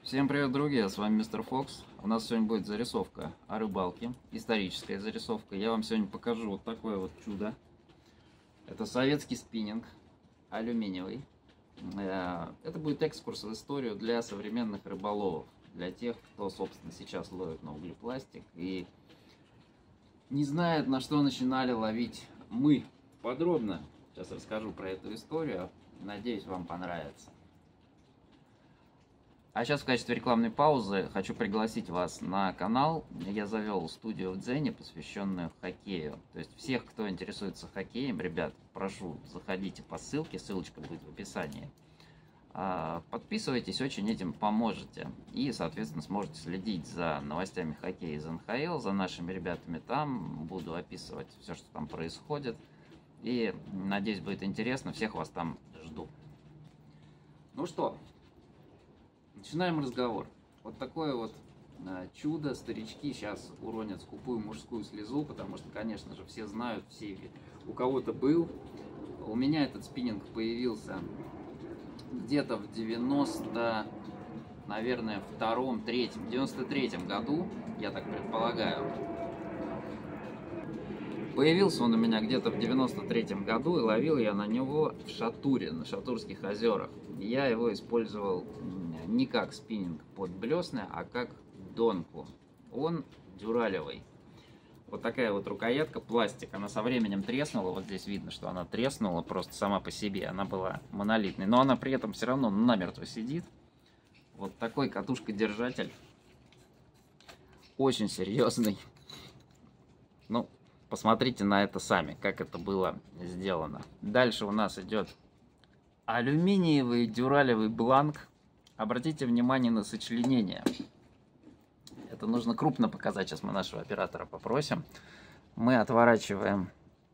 Всем привет, друзья, с вами Мистер Фокс. У нас сегодня будет зарисовка о рыбалке, историческая зарисовка. Я вам сегодня покажу вот такое вот чудо. Это советский спиннинг, алюминиевый. Это будет экскурс в историю для современных рыболовов, для тех, кто, собственно, сейчас ловит на углепластик и не знает, на что начинали ловить мы. Подробно сейчас расскажу про эту историю, надеюсь, вам понравится. А сейчас в качестве рекламной паузы хочу пригласить вас на канал. Я завел студию в Дзене, посвященную хоккею. То есть всех, кто интересуется хоккеем, ребят, прошу, заходите по ссылке, ссылочка будет в описании. Подписывайтесь, очень этим поможете. И, соответственно, сможете следить за новостями хоккея из НХЛ, за нашими ребятами там. Буду описывать все, что там происходит. И, надеюсь, будет интересно. Всех вас там жду. Ну что? Начинаем разговор. Вот такое вот чудо. Старички сейчас уронят скупую мужскую слезу, потому что, конечно же, все знают, все у кого-то был. У меня этот спиннинг появился где-то в 90, наверное, в 93-м году, я так предполагаю. Появился он у меня где-то в 93-м году, и ловил я на него в Шатуре, на Шатурских озерах. Я его использовал не как спиннинг под блесны, а как донку. Он дюралевый. Вот такая вот рукоятка, пластик. Она со временем треснула. Вот здесь видно, что она треснула просто сама по себе. Она была монолитной. Но она при этом все равно намертво сидит. Вот такой катушка-держатель. Очень серьезный. Ну, посмотрите на это сами, как это было сделано. Дальше у нас идет алюминиевый дюралевый бланк. Обратите внимание на сочленение. Это нужно крупно показать. Сейчас мы нашего оператора попросим. Мы отворачиваем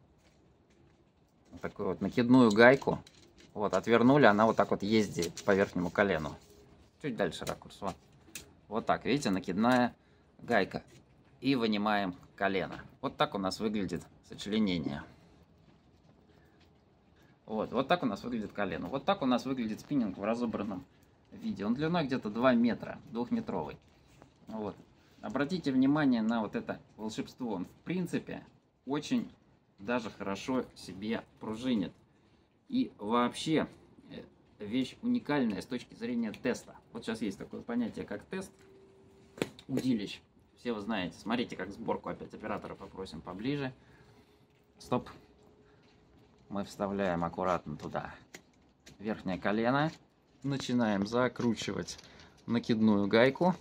такую вот накидную гайку. Вот, отвернули, она вот так вот ездит по верхнему колену. Чуть дальше ракурс. Вот так, видите, накидная гайка. И вынимаем колено. Вот так у нас выглядит сочленение. Вот так у нас выглядит колено. Вот так у нас выглядит спиннинг в разобранном виде. Он длиной где-то 2 метра, 2-метровый. Вот. Обратите внимание на вот это волшебство. Он, в принципе, очень даже хорошо себе пружинит. И вообще, вещь уникальная с точки зрения теста. Вот сейчас есть такое понятие, как тест удилищ. Все вы знаете. Смотрите, как сборку опять оператора попросим поближе. Стоп. Мы вставляем аккуратно туда верхнее колено. Начинаем закручивать накидную гайку.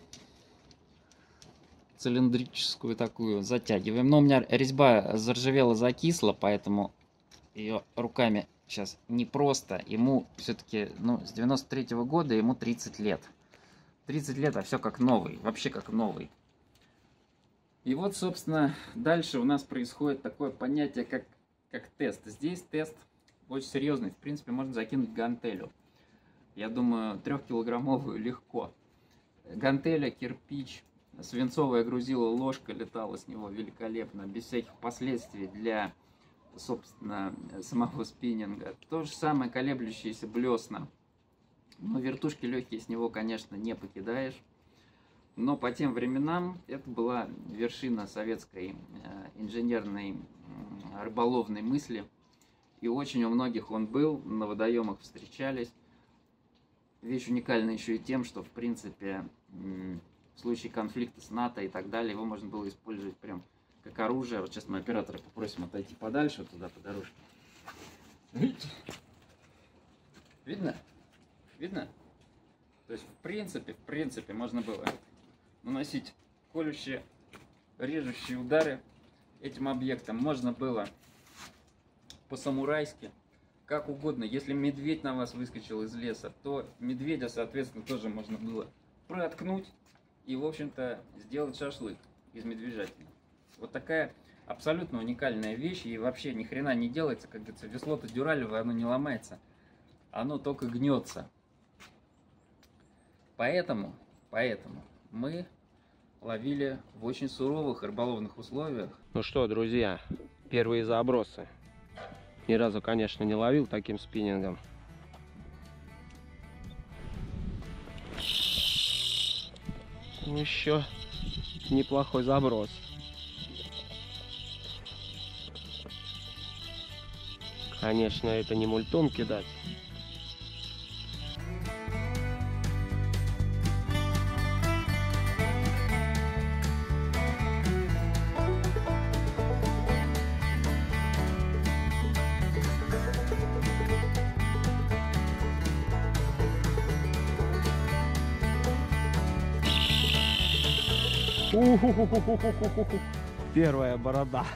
Цилиндрическую такую затягиваем. Но у меня резьба заржавела, закисла, поэтому ее руками сейчас непросто. Ему все-таки, с 93-го года ему 30 лет. 30 лет, а все как новый. Вообще как новый. И вот, собственно, дальше у нас происходит такое понятие, как тест. Здесь тест очень серьезный. В принципе, можно закинуть гантелю. Я думаю, 3-килограммовую легко. Гантеля, кирпич, свинцовая грузила, ложка летала с него великолепно, без всяких последствий для, собственно, самого спиннинга. То же самое колеблющиеся блесна. Но вертушки легкие с него, конечно, не покидаешь. Но по тем временам это была вершина советской инженерной рыболовной мысли. И очень у многих он был, на водоемах встречались. Вещь уникальна еще и тем, что, в принципе, в случае конфликта с НАТО и так далее, его можно было использовать прям как оружие. Вот сейчас мы оператора попросим отойти подальше, вот туда, по дорожке. Видите? Видно? Видно? То есть, в принципе, можно было наносить колющие, режущие удары этим объектом. Можно было по-самурайски, как угодно. Если медведь на вас выскочил из леса, то медведя, соответственно, тоже можно было проткнуть и, в общем-то, сделать шашлык из медвежатины. Вот такая абсолютно уникальная вещь, и вообще ни хрена не делается, как говорится, весло-то дюралевое, оно не ломается, оно только гнется. Поэтому мы ловили в очень суровых рыболовных условиях. Ну что, друзья, первые забросы. Ни разу, конечно, не ловил таким спиннингом. Ну, еще неплохой заброс. Конечно, это не мультом кидать. Первая борода.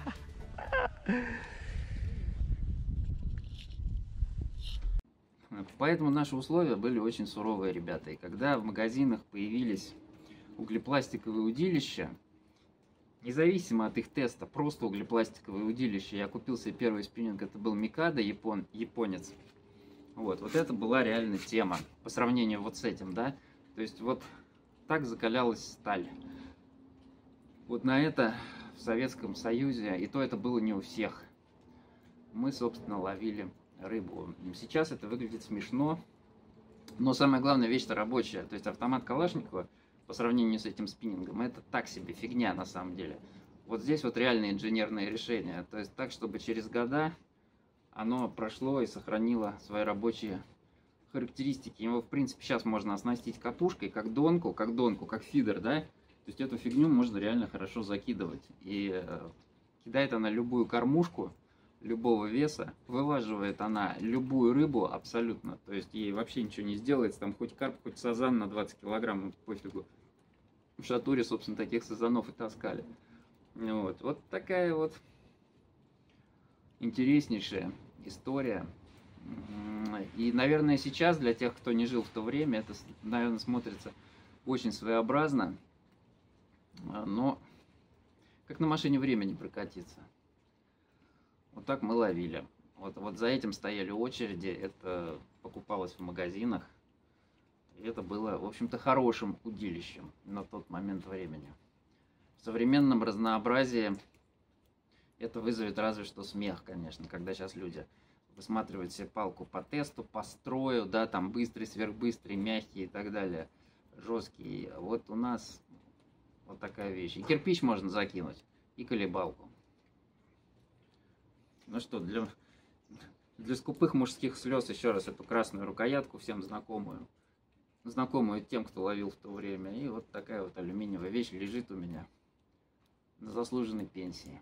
Поэтому наши условия были очень суровые, ребята. И когда в магазинах появились углепластиковые удилища, независимо от их теста, просто углепластиковые удилища, я купил себе первый спиннинг, это был Микадо, японец. Вот это была реально тема по сравнению вот с этим, да. То есть вот так закалялась сталь. Вот на это в Советском Союзе, и то это было не у всех, мы, собственно, ловили рыбу. Сейчас это выглядит смешно, но самая главная вещь-то рабочая. То есть автомат Калашникова по сравнению с этим спиннингом, это так себе фигня на самом деле. Вот здесь вот реальные инженерные решения. То есть так, чтобы через года оно прошло и сохранило свои рабочие характеристики. Его, в принципе, сейчас можно оснастить катушкой, как донку, как фидер, да? То есть эту фигню можно реально хорошо закидывать. И кидает она любую кормушку, любого веса, вылаживает она любую рыбу абсолютно. То есть ей вообще ничего не сделается. Там хоть карп, хоть сазан на 20 килограмм, пофигу. В Шатуре, собственно, таких сазанов и таскали. Вот такая вот интереснейшая история. И, наверное, сейчас для тех, кто не жил в то время, это, наверное, смотрится очень своеобразно. Но как на машине времени прокатиться. Вот так мы ловили. Вот за этим стояли очереди, это покупалось в магазинах. И это было, в общем-то, хорошим удилищем на тот момент времени. В современном разнообразии это вызовет разве что смех, конечно, когда сейчас люди высматривают себе палку по тесту, по строю, да, там быстрый, сверхбыстрый, мягкий и так далее, жесткий. Вот у нас вот такая вещь. И кирпич можно закинуть, и колебалку. Ну что, для скупых мужских слез еще раз эту красную рукоятку, всем знакомую тем, кто ловил в то время. И вот такая вот алюминиевая вещь лежит у меня на заслуженной пенсии.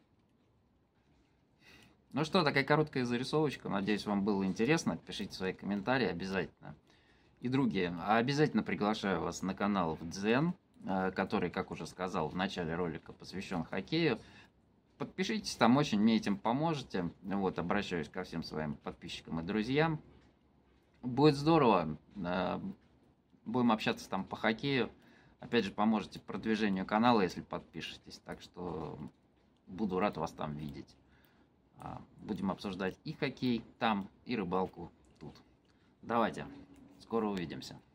Ну что, такая короткая зарисовочка. Надеюсь, вам было интересно. Пишите свои комментарии обязательно. И другие. Обязательно приглашаю вас на канал в Дзен, который, как уже сказал в начале ролика, посвящен хоккею. Подпишитесь, там очень мне этим поможете. Вот, обращаюсь ко всем своим подписчикам и друзьям. Будет здорово. Будем общаться там по хоккею. Опять же, поможете продвижению канала, если подпишетесь. Так что буду рад вас там видеть. Будем обсуждать и хоккей там, и рыбалку тут. Давайте, скоро увидимся.